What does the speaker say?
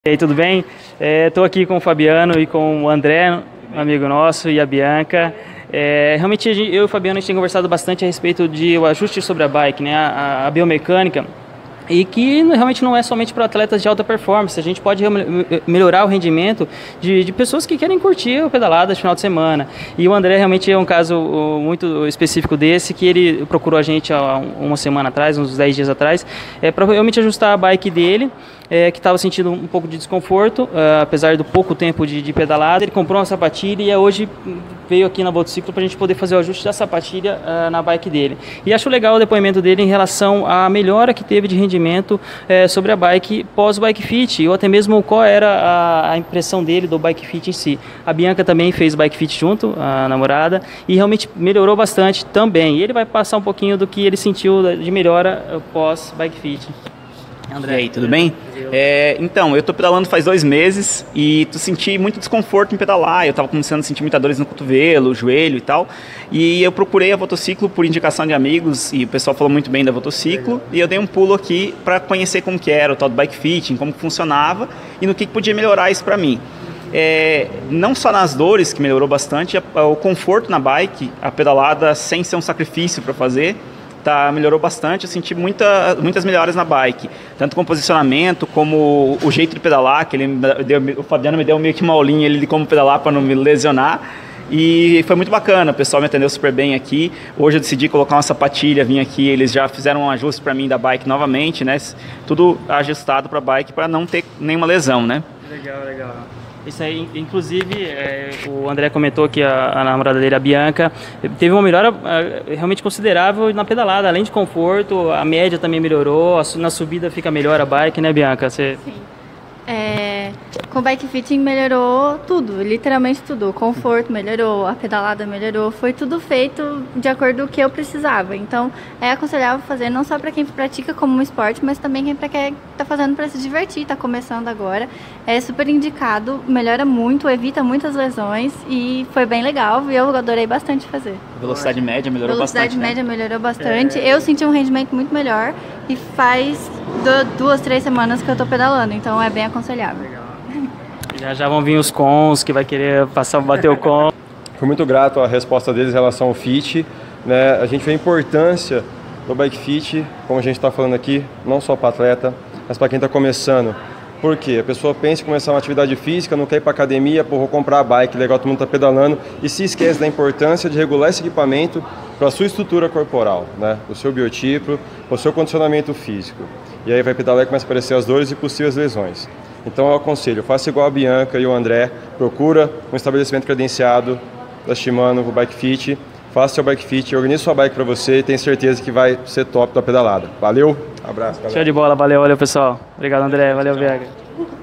E aí, tudo bem? Estou aqui com o Fabiano e com o André, um amigo nosso, e a Bianca. Realmente, eu e o Fabiano, a gente tem conversado bastante a respeito de o ajuste sobre a bike, né? A biomecânica, e que realmente não é somente para atletas de alta performance. A gente pode melhorar o rendimento de pessoas que querem curtir o pedalada de final de semana. E o André realmente é um caso muito específico desse, que ele procurou a gente há uma semana atrás, uns 10 dias atrás, para realmente ajustar a bike dele, que estava sentindo um pouco de desconforto, apesar do pouco tempo de pedalada. Ele comprou uma sapatilha e hoje veio aqui na Motociclo para a gente poder fazer o ajuste da sapatilha na bike dele. E acho legal o depoimento dele em relação à melhora que teve de rendimento sobre a bike pós-bike fit, ou até mesmo qual era a impressão dele do bike fit em si. A Bianca também fez bike fit junto, a namorada, e realmente melhorou bastante também. E ele vai passar um pouquinho do que ele sentiu de melhora pós-bike fit. André, e aí, tudo bem? Então, eu tô pedalando faz 2 meses e senti muito desconforto em pedalar. Eu tava começando a sentir muita dores no cotovelo, joelho e tal. E eu procurei a Motociclo por indicação de amigos e o pessoal falou muito bem da Motociclo. E eu dei um pulo aqui para conhecer como que era o tal do bike fitting, como que funcionava e no que podia melhorar isso para mim. Não só nas dores, que melhorou bastante, o conforto na bike, a pedalada sem ser um sacrifício para fazer. Melhorou bastante, eu senti muitas melhoras na bike, tanto com o posicionamento, como o jeito de pedalar, que o Fabiano me deu meio que uma aulinha de como pedalar para não me lesionar, e foi muito bacana, o pessoal me atendeu super bem aqui. Hoje eu decidi colocar uma sapatilha, vim aqui, eles já fizeram um ajuste para mim da bike novamente, né? Tudo ajustado para a bike para não ter nenhuma lesão, né? Legal, legal. Isso aí, inclusive, o André comentou que a namorada dele, a Bianca, teve uma melhora realmente considerável na pedalada, além de conforto, a média também melhorou, na subida fica melhor a bike, né, Bianca? Sim. Com o bike fitting melhorou tudo, literalmente tudo. O conforto melhorou, a pedalada melhorou, foi tudo feito de acordo com o que eu precisava. Então é aconselhável fazer não só para quem pratica como um esporte, mas também quem tá fazendo para se divertir, tá começando agora. É super indicado, melhora muito, evita muitas lesões e foi bem legal e eu adorei bastante fazer. Velocidade média melhorou bastante. Velocidade média melhorou bastante. Eu senti um rendimento muito melhor e faz 2, 3 semanas que eu tô pedalando, então é bem aconselhável. Legal. Já vão vir os cons, que vai querer bater o con. Fui muito grato à resposta deles em relação ao fit, né? A gente vê a importância do bike fit, como a gente está falando aqui, não só para atleta, mas para quem está começando. Por quê? A pessoa pensa em começar uma atividade física, não quer ir para academia, vou comprar a bike, legal, todo mundo está pedalando, e se esquece da importância de regular esse equipamento para a sua estrutura corporal, né? O seu biotipo, o seu condicionamento físico. E aí vai pedalar e começa a aparecer as dores e possíveis lesões. Então eu aconselho, faça igual a Bianca e o André, procura um estabelecimento credenciado da Shimano, o Bike Fit, faça seu Bike Fit, organize sua bike para você e tenho certeza que vai ser top da pedalada. Valeu, abraço, galera. Show de bola, valeu pessoal. Obrigado, André, valeu, Bianca.